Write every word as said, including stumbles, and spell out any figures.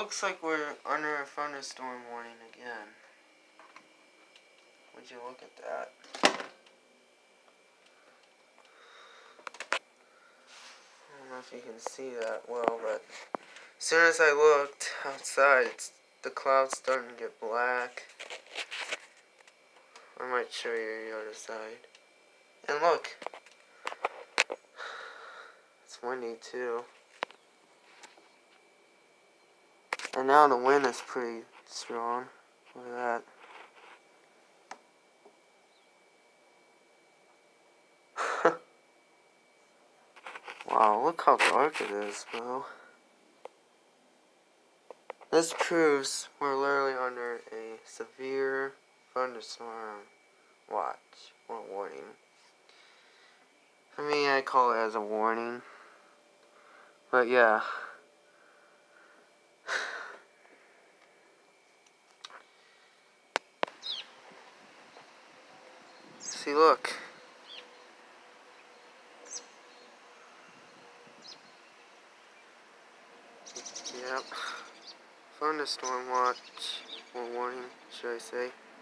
looks like we're under a thunderstorm warning again. Would you look at that? I don't know if you can see that well, but as soon as I looked outside, it's, the clouds starting to get black. I might show you the other side. And look, it's windy too. And now the wind is pretty strong. Look at that. Wow, look how dark it is, bro. This proves we're literally under a severe thunderstorm watch or warning. For me, I call it as a warning. But yeah. See, look. Yep. Thunderstorm watch or warning, should I say.